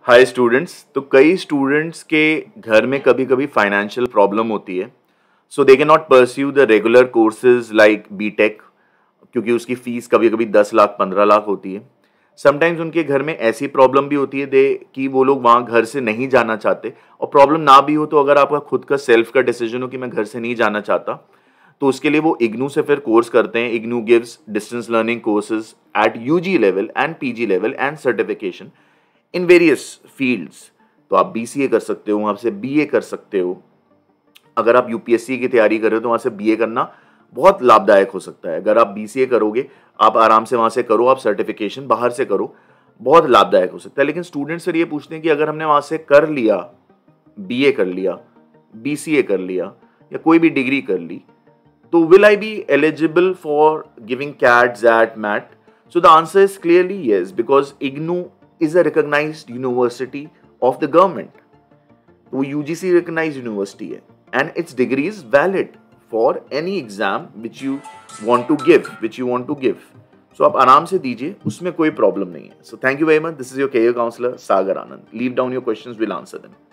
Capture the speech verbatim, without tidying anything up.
Hi students. तो कई students के घर में कभी कभी फाइनेंशियल प्रॉब्लम होती है, so they can not pursue the regular courses like BTech, क्योंकि उसकी फीस कभी कभी दस लाख पंद्रह लाख होती है। समटाइम्स उनके घर में ऐसी प्रॉब्लम भी होती है दे कि वो लोग वहाँ घर से नहीं जाना चाहते, और प्रॉब्लम ना भी हो तो अगर आपका खुद का सेल्फ का डिसीजन हो कि मैं घर से नहीं जाना चाहता, तो उसके लिए वो इग्नू से फिर कोर्स करते हैं। IGNOU gives distance learning courses at UG level and PG level and certification in various fields. तो आप बीसीए कर सकते हो, वहाँ से बीए कर सकते हो। अगर आप यूपीएससी की तैयारी कर रहे हो तो वहाँ से बीए करना बहुत लाभदायक हो सकता है। अगर आप बीसीए करोगे, आप आराम से वहाँ से करो, आप सर्टिफिकेशन बाहर से करो, बहुत लाभदायक हो सकता है। लेकिन स्टूडेंट्स फिर ये पूछते हैं कि अगर हमने वहाँ से कर लिया, बीए कर लिया, बीसीए कर लिया या कोई भी डिग्री कर ली, तो will I be eligible for giving C A T, Z A T, M A T? So the answer is clearly yes, because IGNOU is a recognized university of the government. वो U G C recognized university है, and its degree is valid for any exam which you want to give, which you want to give. So आप आराम से दीजिए, उसमें कोई problem नहीं है. So thank you very much. This is your career counselor Sagar Anand. Leave down your questions, we'll answer them.